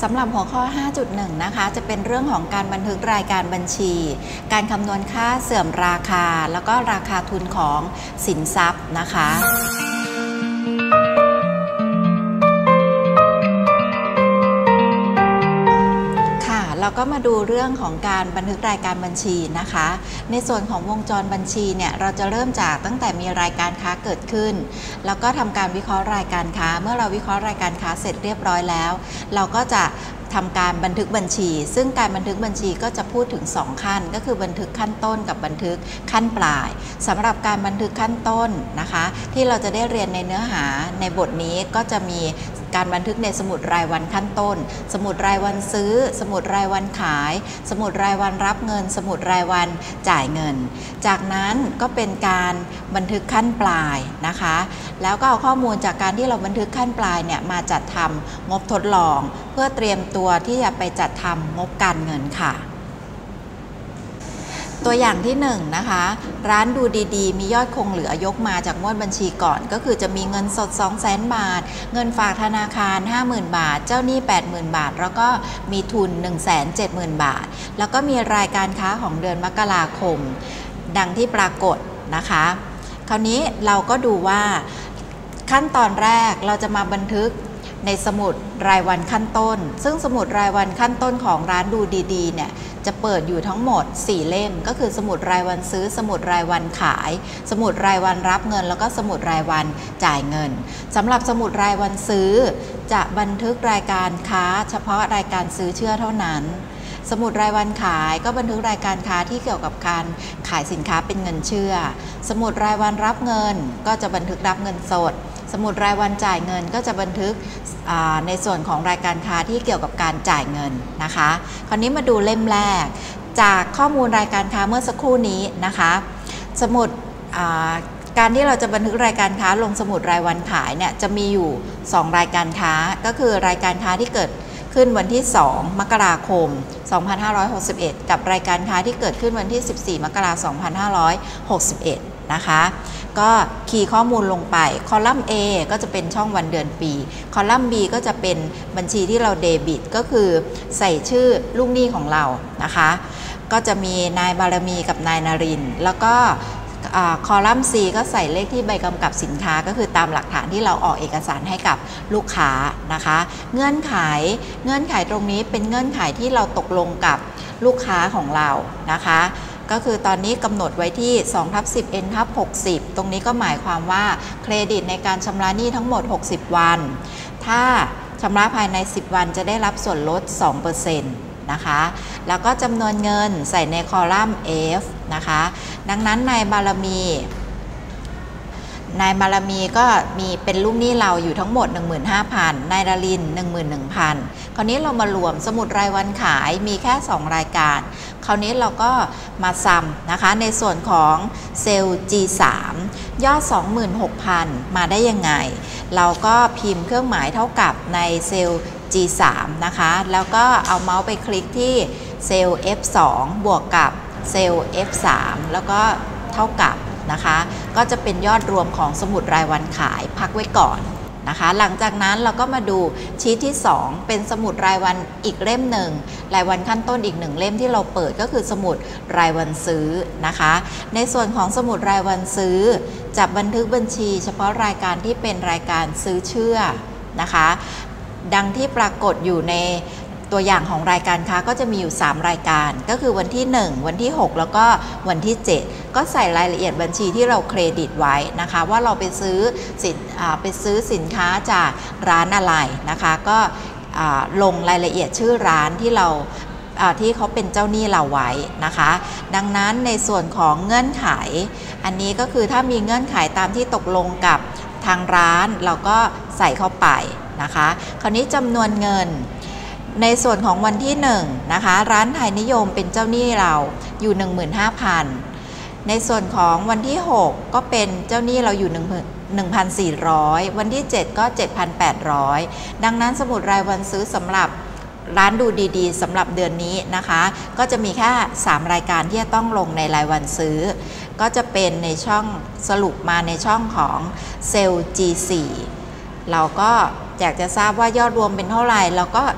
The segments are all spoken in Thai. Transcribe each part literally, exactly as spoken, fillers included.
สำหรับหัวข้อ ห้าจุดหนึ่ง นะคะจะเป็นเรื่องของการบันทึกรายการบัญชี การคำนวณค่าเสื่อมราคาแล้วก็ราคาทุนของสินทรัพย์นะคะเราก็มาดูเรื่องของการบันทึกรายการบัญชีนะคะในส่วนของวงจรบัญชีเนี่ยเราจะเริ่มจากตั้งแต่มีรายการค้าเกิดขึ้นแล้วก็ทำการวิเคราะห์รายการค้าเมื่อเราวิเคราะห์รายการค้าเสร็จเรียบร้อยแล้วเราก็จะทำการบันทึกบัญชีซึ่งการบันทึกบัญชีก็จะพูดถึงสองขั้นก็คือบันทึกขั้นต้นกับบันทึกขั้นปลายสำหรับการบันทึกขั้นต้นนะคะที่เราจะได้เรียนในเนื้อหาในบทนี้ก็จะมีการบันทึกในสมุดรายวันขั้นต้นสมุดรายวันซื้อสมุดรายวันขายสมุดรายวันรับเงินสมุดรายวันจ่ายเงินจากนั้นก็เป็นการบันทึกขั้นปลายนะคะแล้วก็เอาข้อมูลจากการที่เราบันทึกขั้นปลายเนี่ยมาจัดทำงบทดลองเพื่อเตรียมตัวที่จะไปจัดทำงบการเงินค่ะตัวอย่างที่หนึ่งนะคะร้านดูดีๆมียอดคงเหลือยกมาจากงวดบัญชีก่อนก็คือจะมีเงินสด สองแสน บาทเงินฝากธนาคาร ห้าหมื่น บาทเจ้าหนี้ แปดหมื่น บาทแล้วก็มีทุน หนึ่งแสนเจ็ดหมื่น บาทแล้วก็มีรายการค้าของเดือนมกราคมดังที่ปรากฏนะคะคราวนี้เราก็ดูว่าขั้นตอนแรกเราจะมาบันทึกในสมุดรายวันขั้นต้นซึ่งสมุดรายวันขั้นต้นของร้านดูดีๆเนี่ยจะเปิดอยู่ทั้งหมดสี่เล่มก็คือสมุดรายวันซื้อสมุดรายวันขายสมุดรายวันรับเงินแล้วก็สมุดรายวันจ่ายเงินสำหรับสมุดรายวันซื้อจะบันทึกรายการค้าเฉพาะรายการซื้อเชื่อเท่านั้นสมุดรายวันขายก็บันทึกรายการค้าที่เกี่ยวกับการขายสินค้าเป็นเงินเชื่อสมุดรายวันรับเงินก็จะบันทึกรับเงินสดสมุดรายวันจ่ายเงินก็จะบันทึกในส่วนของรายการค้าที่เกี่ยวกับการจ่ายเงินนะคะคราวนี้มาดูเล่มแรกจากข้อมูลรายการค้าเมื่อสักครู่นี้นะคะสมุดการที่เราจะบันทึกรายการค้าลงสมุดรายวันขายเนี่ยจะมีอยู่สองรายการค้าก็คือรายการค้าที่เกิดขึ้นวันที่สองมกราคมสองพันห้าร้อยหกสิบเอ็ดกับรายการค้าที่เกิดขึ้นวันที่สิบสี่มกราคมสองพันห้าร้อยหกสิบเอ็ดนะคะก็คีย์ข้อมูลลงไปคอลัมน์ A ก็จะเป็นช่องวันเดือนปีคอลัมน์ B ก็จะเป็นบัญชีที่เราเดบิตก็คือใส่ชื่อลูกหนี้ของเรานะคะก็จะมีนายบารมีกับนายนรินทร์แล้วก็คอลัมน์ C ก็ใส่เลขที่ใบกำกับสินค้าก็คือตามหลักฐานที่เราออกเอกสารให้กับลูกค้านะคะเงื่อนไขเงื่อนไขตรงนี้เป็นเงื่อนไขที่เราตกลงกับลูกค้าของเรานะคะก็คือตอนนี้กำหนดไว้ที่ สองทับสิบ เอ็น ทับ หกสิบ ตรงนี้ก็หมายความว่าเครดิตในการชำระหนี้ทั้งหมดหกสิบวันถ้าชำระภายในสิบวันจะได้รับส่วนลด สองเปอร์เซ็นต์ นะคะแล้วก็จำนวนเงินใส่ในคอลัมน์ F นะคะดังนั้นนายบารมีนายบารมีก็มีเป็นลูกหนี้เราอยู่ทั้งหมด หนึ่งหมื่นห้าพัน นายดาริน หนึ่งหมื่นหนึ่งพัน คราวนี้เรามารวมสมุดรายวันขายมีแค่สองรายการคราวนี้เราก็มาซ้ำนะคะในส่วนของเซลล์ จี สาม ยอด สองหมื่นหกพัน มาได้ยังไงเราก็พิมพ์เครื่องหมายเท่ากับในเซลล์ จี สาม นะคะแล้วก็เอาเมาส์ไปคลิกที่เซลล์ เอฟ สอง บวกกับเซลล์ เอฟ สาม แล้วก็เท่ากับนะคะก็จะเป็นยอดรวมของสมุดรายวันขายพักไว้ก่อนนะคะหลังจากนั้นเราก็มาดูชีทที่สองเป็นสมุดรายวันอีกเล่มหนึ่งรายวันขั้นต้นอีกหนึ่งเล่มที่เราเปิดก็คือสมุดรายวันซื้อนะคะในส่วนของสมุดรายวันซื้อจะบันทึกบัญชีเฉพาะรายการที่เป็นรายการซื้อเชื่อนะคะดังที่ปรากฏอยู่ในตัวอย่างของรายการค้าก็จะมีอยู่สามรายการก็คือวันที่หนึ่งวันที่หกแล้วก็วันที่เจ็ดก็ใส่รายละเอียดบัญชีที่เราเครดิตไว้นะคะว่าเราไปซื้อสินไปซื้อสินค้าจากร้านอะไรนะคะก็ลงรายละเอียดชื่อร้านที่เราที่เขาเป็นเจ้าหนี้เราไว้นะคะดังนั้นในส่วนของเงื่อนไขอันนี้ก็คือถ้ามีเงื่อนไขตามที่ตกลงกับทางร้านเราก็ใส่เข้าไปนะคะคราวนี้จำนวนเงินในส่วนของวันที่หนึ่งนะคะร้านไทยนิยมเป็นเจ้าหนี้เราอยู่ หนึ่งหมื่นห้าพัน ในส่วนของวันที่หกก็เป็นเจ้าหนี้เราอยู่ หนึ่งพันสี่ร้อย วันที่เจ็ดก็ เจ็ดพันแปดร้อย ดังนั้นสมุดรายวันซื้อสำหรับร้านดูดีๆสำหรับเดือนนี้นะคะก็จะมีแค่สามรายการที่จะต้องลงในรายวันซื้อก็จะเป็นในช่องสรุปมาในช่องของเซลล์ จี สี่ เราก็อยากจะทราบว่ายอดรวมเป็นเท่าไหร่เราก็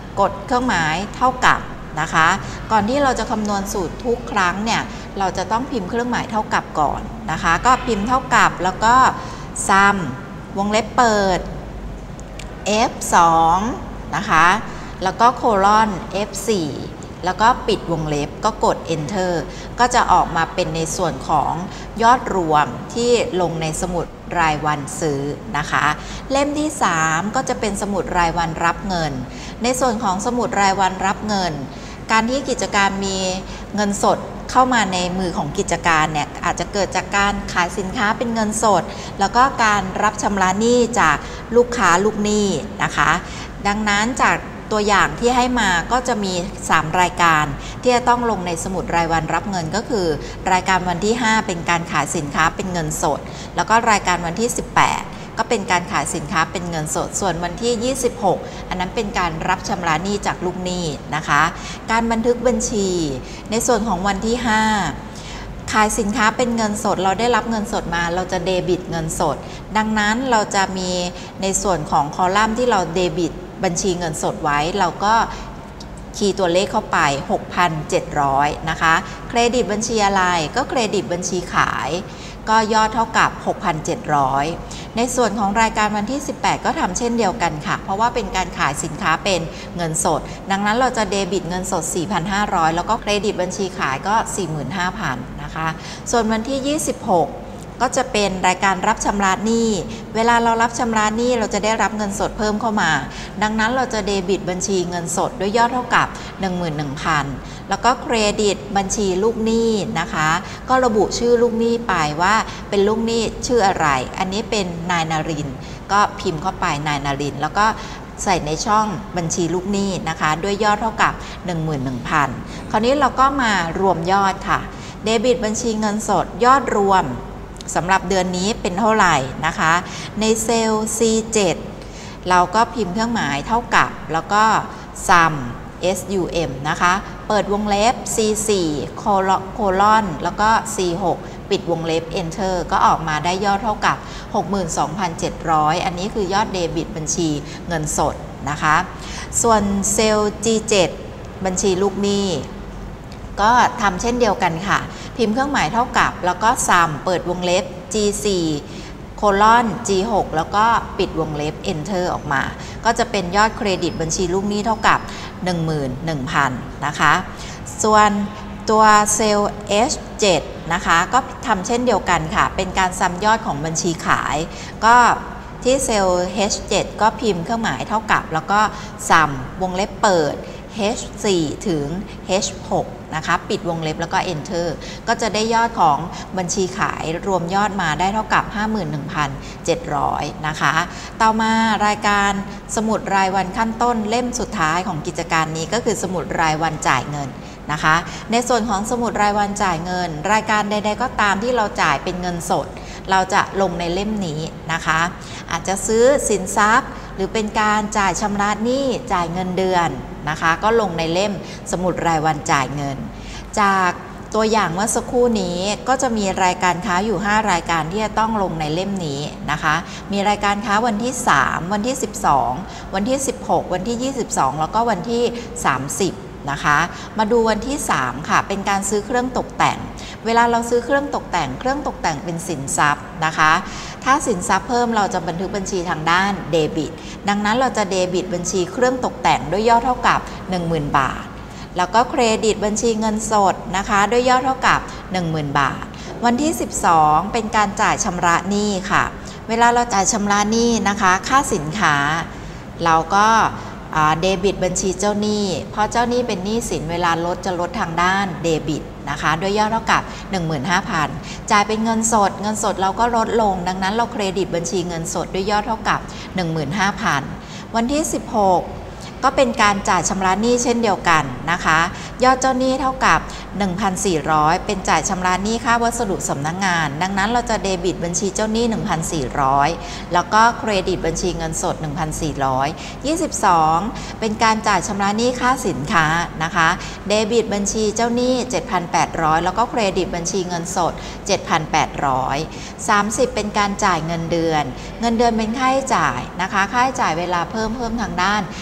กดเครื่องหมายเท่ากับนะคะก่อนที่เราจะคำนวณสูตรทุกครั้งเนี่ยเราจะต้องพิมพ์เครื่องหมายเท่ากับก่อนนะคะก็พิมพ์เท่ากับแล้วก็ sum วงเล็บเปิด เอฟ สอง นะคะแล้วก็โคลอน เอฟ สี่ แล้วก็ปิดวงเล็บก็กด enter ก็จะออกมาเป็นในส่วนของยอดรวมที่ลงในสมุดรายวันซื้อนะคะเล่มที่สามก็จะเป็นสมุดรายวันรับเงินในส่วนของสมุดรายวันรับเงินการที่กิจการมีเงินสดเข้ามาในมือของกิจการเนี่ยอาจจะเกิดจากการขายสินค้าเป็นเงินสดแล้วก็การรับชำระหนี้จากลูกค้าลูกหนี้นะคะดังนั้นจากตัวอย่างที่ให้มาก็จะมีสามรายการที่จะต้องลงในสมุดรายวันรับเงินก็คือรายการวันที่ห้าเป็นการขายสินค้าเป็นเงินสดแล้วก็รายการวันที่สิบแปดก็เป็นการขายสินค้าเป็นเงินสดส่วนวันที่ยี่สิบหกอันนั้นเป็นการรับชำระหนี้จากลูกหนี้นะคะการบันทึกบัญชีในส่วนของวันที่ห้าขายสินค้าเป็นเงินสดเราได้รับเงินสดมาเราจะเดบิตเงินสดดังนั้นเราจะมีในส่วนของคอลัมน์ที่เราเดบิตบัญชีเงินสดไว้เราก็คีย์ตัวเลขเข้าไป หกพันเจ็ดร้อย นะคะเครดิตบัญชีอะไรก็เครดิตบัญชีขายก็ยอดเท่ากับ หกพันเจ็ดร้อย ในส่วนของรายการวันที่สิบแปดก็ทำเช่นเดียวกันค่ะเพราะว่าเป็นการขายสินค้าเป็นเงินสดดังนั้นเราจะเดบิตเงินสด สี่พันห้าร้อย แล้วก็เครดิตบัญชีขายก็ สี่หมื่นห้าพัน นะคะส่วนวันที่ยี่สิบหกก็จะเป็นรายการรับชำระหนี้เวลาเรารับชำระหนี้เราจะได้รับเงินสดเพิ่มเข้ามาดังนั้นเราจะเดบิตบัญชีเงินสดด้วยยอดเท่ากับ หนึ่งหมื่นหนึ่งพัน แล้วก็เครดิตบัญชีลูกหนี้นะคะก็ระบุชื่อลูกหนี้ไปว่าเป็นลูกหนี้ชื่ออะไรอันนี้เป็นนายนรินทร์ก็พิมพ์เข้าไปนายนรินทร์แล้วก็ใส่ในช่องบัญชีลูกหนี้นะคะด้วยยอดเท่ากับ หนึ่งหมื่นหนึ่งพัน คราวนี้เราก็มารวมยอดค่ะเดบิตบัญชีเงินสดยอดรวมสำหรับเดือนนี้เป็นเท่าไหร่นะคะในเซลล์ ซี เจ็ด เราก็พิมพ์เครื่องหมายเท่ากับแล้วก็ sum เอส ยู เอ็ม นะคะเปิดวงเล็บ ซี สี่ โคลอนแล้วก็ ซี หก ปิดวงเล็บ enter ก็ออกมาได้ยอดเท่ากับ หกหมื่นสองพันเจ็ดร้อย อันนี้คือยอดเดบิตบัญชีเงินสดนะคะส่วนเซลล์ จี เจ็ด บัญชีลูกหนี้ก็ทำเช่นเดียวกันค่ะพิมพ์เครื่องหมายเท่ากับแล้วก็ sum เปิดวงเล็บ จี สี่ โคลอน จี หก แล้วก็ปิดวงเล็บ enter ออกมาก็จะเป็นยอดเครดิตบัญชีลูกหนี้เท่ากับ หนึ่งหมื่นหนึ่งพัน นะคะส่วนตัวเซลล์ เอช เจ็ด นะคะก็ทำเช่นเดียวกันค่ะเป็นการซัมยอดของบัญชีขายก็ที่เซลล์ เอช เจ็ด ก็พิมพ์เครื่องหมายเท่ากับแล้วก็ซัมวงเล็บเปิด เอช สี่ ถึง เอช หก นะคะปิดวงเล็บแล้วก็ enter ก็จะได้ยอดของบัญชีขายรวมยอดมาได้เท่ากับ ห้าหมื่นหนึ่งพันเจ็ดร้อย นะคะต่อมารายการสมุดรายวันขั้นต้นเล่มสุดท้ายของกิจการนี้ก็คือสมุดรายวันจ่ายเงินนะคะในส่วนของสมุดรายวันจ่ายเงินรายการใดๆก็ตามที่เราจ่ายเป็นเงินสดเราจะลงในเล่มนี้นะคะอาจจะซื้อสินทรัพย์หรือเป็นการจ่ายชำระหนี้จ่ายเงินเดือนนะคะก็ลงในเล่มสมุดรายวันจ่ายเงินจากตัวอย่างเมื่อสักครู่นี้ก็จะมีรายการค้าอยู่ห้ารายการที่จะต้องลงในเล่มนี้นะคะมีรายการค้าวันที่สามวันที่สิบสองวันที่สิบหกวันที่ยี่สิบสองแล้วก็วันที่สามสิบนะคะมาดูวันที่สามค่ะเป็นการซื้อเครื่องตกแต่งเวลาเราซื้อเครื่องตกแต่งเครื่องตกแต่งเป็นสินทรัพย์นะคะถ้าสินทรัพย์เพิ่มเราจะบันทึกบัญชีทางด้านเดบิตดังนั้นเราจะเดบิตบัญชีเครื่องตกแต่งด้วยยอดเท่ากับ หนึ่งหมื่น บาทแล้วก็เครดิตบัญชีเงินสดนะคะด้วยยอดเท่ากับ หนึ่งหมื่น บาทวันที่สิบสองเป็นการจ่ายชำระหนี้ค่ะเวลาเราจ่ายชำระหนี้นะคะค่าสินค้าเราก็เดบิตบัญชีเจ้าหนี้เพราะเจ้าหนี้เป็นหนี้สินเวลาลดจะลดทางด้านเดบิตนะคะด้วยยอดเท่ากับ หนึ่งหมื่นห้าพัน จ่ายเป็นเงินสดเงินสดเราก็ลดลงดังนั้นเราเครดิตบัญชีเงินสดด้วยยอดเท่ากับ หนึ่งหมื่นห้าพัน วันที่สิบหกก็เป็นการจ่ายชำระหนี้เช่นเดียวกันนะคะยอดเจ้าหนี้เท่ากับ หนึ่งพันสี่ร้อย เป็นจ่ายชำระหนี้ค่าวัสดุสำนักงานดังนั้นเราจะเดบิตบัญชีเจ้าหนี้ หนึ่งพันสี่ร้อย แล้วก็เครดิตบัญชีเงินสด หนึ่งพันสี่ร้อย ยี่สิบสองเป็นการจ่ายชำระหนี้ค่าสินค้านะคะเดบิตบัญชีเจ้าหนี้ เจ็ดพันแปดร้อย แล้วก็เครดิตบัญชีเงินสด เจ็ดพันแปดร้อย สามสิบเป็นการจ่ายเงินเดือนเงินเดือนเป็นค่าใช้จ่ายนะคะค่าใช้จ่ายเวลาเพิ่มเพิ่มทางด้านเดบิต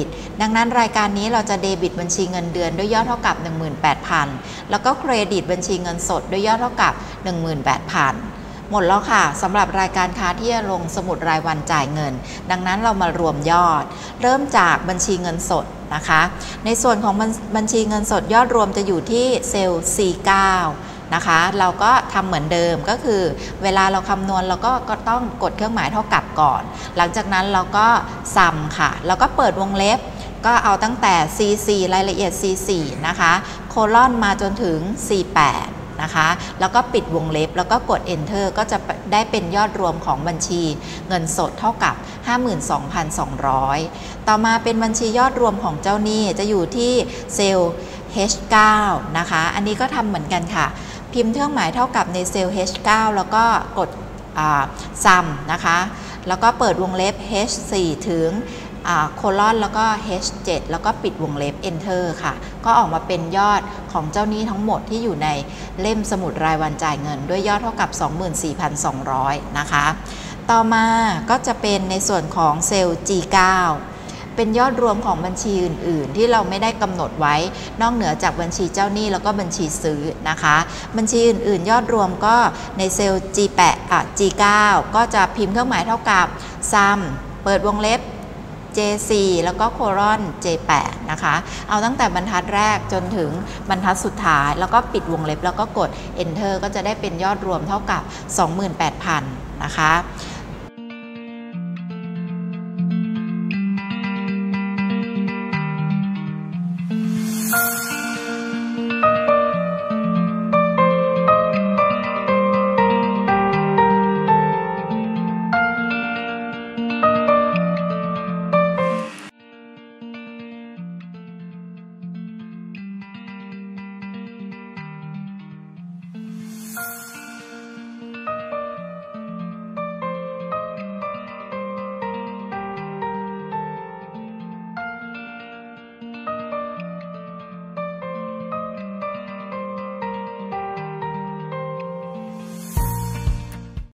บิตดังนั้นรายการนี้เราจะเดบิตบัญชีเงินเดือนด้วยยอดเท่ากับ หนึ่งหมื่นแปดพัน แล้วก็เครดิตบัญชีเงินสดด้วยยอดเท่ากับ หนึ่งหมื่นแปดพัน หมดแล้วค่ะสำหรับรายการค้าที่จะลงสมุดรายวันจ่ายเงินดังนั้นเรามารวมยอดเริ่มจากบัญชีเงินสดนะคะในส่วนของบัญชีเงินสดยอดรวมจะอยู่ที่เซลล์ ซี เก้า นะคะเราก็ทำเหมือนเดิมก็คือเวลาเราคำนวณเราก็ก็ต้องกดเครื่องหมายเท่ากับก่อนหลังจากนั้นเราก็ซัมค่ะแล้วก็เปิดวงเล็บก็เอาตั้งแต่ ซี สี่ รายละเอียด ซี สี่ นะคะโคลอนมาจนถึง ซี แปด นะคะแล้วก็ปิดวงเล็บแล้วก็กด enter ก็จะได้เป็นยอดรวมของบัญชีเงินสดเท่ากับ ห้าหมื่นสองพันสองร้อย ต่อมาเป็นบัญชียอดรวมของเจ้าหนี้จะอยู่ที่เซลล์ เอช เก้า นะคะอันนี้ก็ทำเหมือนกันค่ะพิมพ์เครื่องหมายเท่ากับในเซลล์ เอช เก้า แล้วก็กดซัมนะคะแล้วก็เปิดวงเล็บ เอช สี่ ถึงโคลอนแล้วก็ เอช เจ็ด แล้วก็ปิดวงเล็บ enter ค่ะก็ออกมาเป็นยอดของเจ้าหนี้ทั้งหมดที่อยู่ในเล่มสมุดรายวันจ่ายเงินด้วยยอดเท่ากับ สองหมื่นสี่พันสองร้อย นะคะต่อมาก็จะเป็นในส่วนของเซลล์ จี เก้า เป็นยอดรวมของบัญชีอื่นๆที่เราไม่ได้กำหนดไว้นอกเหนือจากบัญชีเจ้าหนี้แล้วก็บัญชีซื้อนะคะบัญชีอื่นๆยอดรวมก็ในเซลล์ จี แปด อ่ะ จี เก้า ก็จะพิมพ์เครื่องหมายเท่ากับ sum เปิดวงเล็บ เจ สี่ แล้วก็โคลอน เจ แปด นะคะเอาตั้งแต่บรรทัดแรกจนถึงบรรทัดสุดท้ายแล้วก็ปิดวงเล็บแล้วก็กด enter ก็จะได้เป็นยอดรวมเท่ากับ สองหมื่นแปดพัน นะคะ